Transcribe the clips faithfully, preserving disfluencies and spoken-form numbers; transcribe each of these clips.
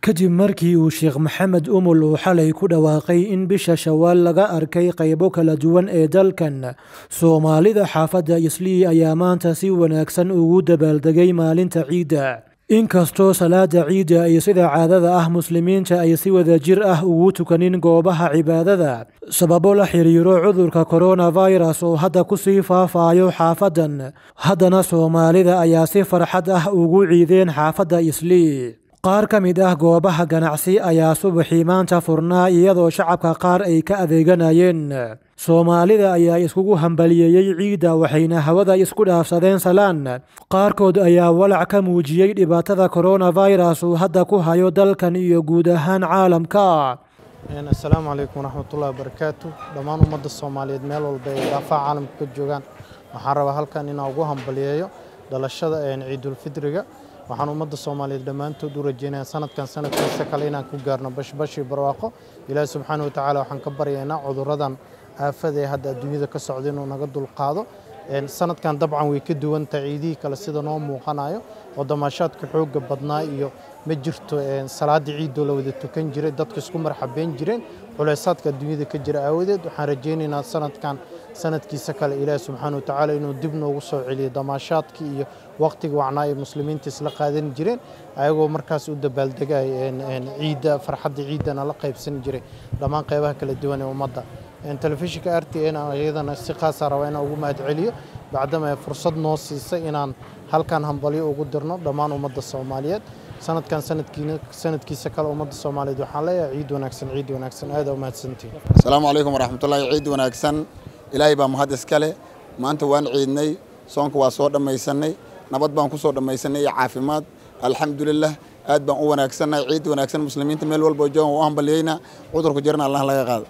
kadib markii uu Sheekh Maxamed Umul uu xalay ku dhawaaqay in bisha Shawaal laga arkay qaybo kala duwan ee dalkan, Soomaalida xaafadda Islii ayaa maanta si wanaagsan ugu dabaaldegay maalinta ciida. Inkastoo salaada ciida ay sida caadada ah muslimiinta ay si wadajir ah ugu tukanin goobaha cibaadada sababo la xiriiro cudurka coronavirus oo hadda ku sii faafayo xaafadan, haddana Soomaalida ayaa si farxad ah ugu ciideen xaafadda Islii. qaar ka mid ah goobaha ganacsi ayaa subaxii maanta furnaa iyadoo shacabka qaar ay ka adeeganayeen. Soomaalida ayaa iskugu hambalyeeyay ciida waxayna hawada isku dhaafsadeen salaan. qaarkood ayaa walac ka muujiyay dhibaatada coronavirus uu hadda ku hayo dalkan iyo guud ahaan caalamka. Assalaamu calaykum waraxmatullaahi wabarakaatu. Dhammaan ummadda Soomaaliyeed meel walba ay daafaca caalamka ka joogaan, waxaan rabaa halkan inaan ugu hambalyeeyo dhalashada Ciidul Fidriga. waxaan ummadda Soomaaliyeed dhammaantood u rajeynayaa sanadkan sanadkiisa kale inaan ku gaarno bashbashi barwaaqo. Ilaahay subxaanahu wa tacaala waxaan ka baryaynaa cudurradan aafada ee hadda adduunyada ka socda inuu naga dulqaado. sanadkan dabcan way ka duwan tahay ciidihii kale sida noo muuqanayo oo damaashaadka xoogga badnaa iyo ma jirto salaadii ciidoo la wada tukan jiray, dadku isku marxabeyn jireen culaysaadka adduunyada ka jira aawadeed. waxaan rajeynaynaa sanadkan sanadkiisa kale Ilaahay subxaanahu wa tacaala inuu dib noogu soo celiyo damaashaadkii iyo waqtiga wacnaa ee muslimiinta isla qaadan jireen ayagoo markaas u dabaaldegay ciida farxadda ciidana la qaybsan jiray dhammaan qaybaha kala duwan ee ummadda. telefishinka R T N ayadana si khaas ah rabaa inaan ugu mahadceliyo bacdama ay fursad noo siisay inaan halkan hambalyo ugu dirno dhammaan ummadda Soomaaliyeed. sanadkan sanadkiina sanadkiisa kale ummadda Soomaaliyeed waxaan leeyahay ciid wanaagsan ciid wanaagsan aad u mahadsantiin. Assalaamu calaykum waraxmatullaahi ciid wanaagsan. Ilaahay baa mahad iskale. maanta waan ciidnay, soonka waa soo dhamaysanay, nabad baan ku soo dhamaysanay iyo caafimaad. alxamdulillah aad baan u wanaagsanay. ciid wanaagsan muslimiinta meel walba joogan u hambalyeeyna cudurku jirna Allah laga qaado.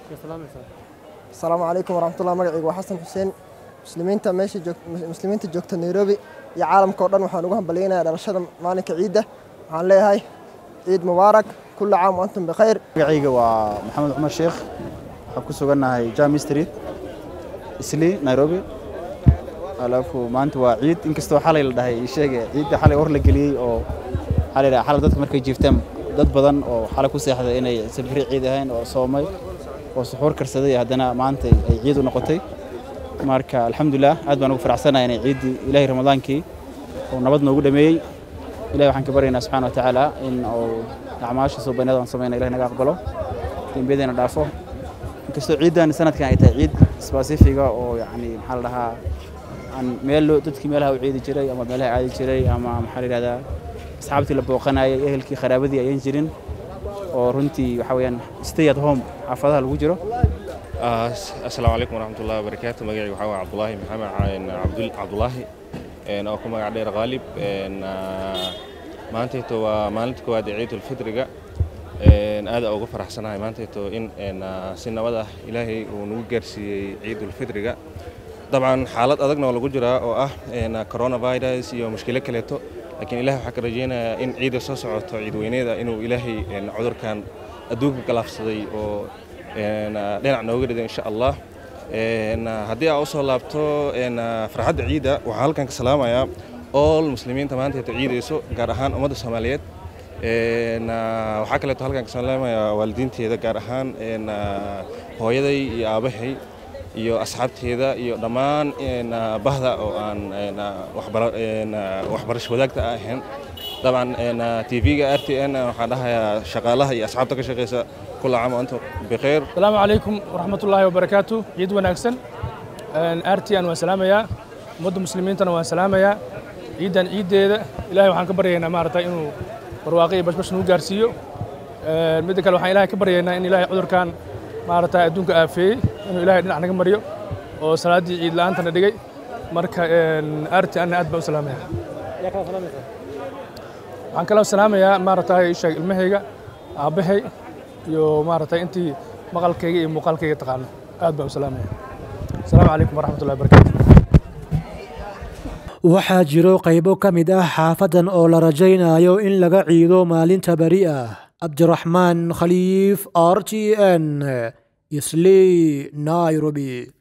Assalaamu calaykum waraxmatullaahi magacaygu waa Xasan Xuseen. muslimiinta meesha joogta muslimiinta joogta Nairobi iyo caalamka oo dhan waxaan ugu hambalyeeynaa dhalashada maalinka ciida. waxaan leeyahay ciid mubaarak kullu caam wa antum bikhayr. magacayga waa Maxamed Cumar Sheekh, waxaan ku suganahay Jamii Street Islii Nairobi. alaafu maanta waa ciid inkastoo xalay la dhahay sheegay ciidda xalay war la geliyay oo xalay xalay dadka markay jiiftaan dad badan oo xalay ku seexday inay sabri ciid ahayn oo soomay oo suxuur karsaday haddana maanta ay ciid u noqotay. marka alxamdulillah aad baan ugu faraxsanahay inay ciidii Ilaahay Ramadaankii oo nabad noogu dhameeyay. Ilaahay waxaan ka baryaynaa subxaanahu wa tacaala in uu acmaasha soo banada aan sameeyna Ilaahay naga aqbalo, dambiyeena dhaafo. inkastoo ciidan sanadkan ay tahay ciid specific oo yani maxaa la dhahaa aan meel dadkii meelaha u ciidi jiray ama meelaha aadi jiray ama maxaa la yiraahdaa asxaabtii la booqanayay ehelkii qaraabadii ayaan jirin oo runtii waxa weeyaan stay at home xaafadaha lagu jiro. Assalaamu calaykum waraxmatullaahi wabarakaatu. magacaygu waxaa waa Cabdullaahi Maxamed Cabdul Cabdullaahi oo ku magac dheer Qaalib. maantayto waa maalinta koowaad ee Ciidul Fidriga. aad ugu faraxsanahay maantayto in si nabad ah Ilaahay uu nagu gaarsiiyay Ciidul Fidriga. dabcan xaalad adagna oo lagu jiraa oo ah coronavirus iyo mushkilo kaleeto, laakiin Ilaahay waxaa ka rajeynayaa in ciida soo socoto ciid weyneeda inuu Ilaahay cudurkan adduunka galaafsaday oo dhinac nooga dhigo insha Allah. haddii aad u soo laabto farxadda ciida waxaan halkan ka salaamayaa all muslimiinta maanta ciidayso gaar ahaan ummadda Soomaaliyeed. waxaa kaleeto halkan ka salaamayaa waalidiinteeda gaar ahaan hooyaday iyo aabahay iyo asxaabteeda iyo dhammaan bahda oo aan waxbarasho wadaagta ahayn. dabcan T V-ga R T N waxaan dhahayaa shaqaalaha iyo asxaabta ka shaqeysa كل عام وأنتم بخير. السلام عليكم ورحمة الله وبركاته. عيد وناكسن R T N وسلامة يا مد مسلمين تنا وسلامة يا عيدا عيد إلهي وحنا كبرينا ما رتاي إنه برواقي بس بس نوجارسيو مدك لو حين إلهي كبرينا إن إلهي قدر كان ما رتاي دونك أفي إنه إلهي نحن كمريو وصلاة عيد الآن تنا دقي مركا R T N أدب وسلامة يا. يا كلام سلامة. عن كلام سلامة يا ما رتاي شيء المهيجة أبهي iyo maartay intii maqalkayga iyo muuqaalkayga taqaan aad baan u salaamay. Assalaamu calaykum waraxmatullaahi wabarakaatu. waxaa jiro qaybo ka mid ah xaafadan oo la rajaynayo in laga ciido maalinta bari ah. Cabdiraxmaan Khaliif, R T N, Islii, Nairobi.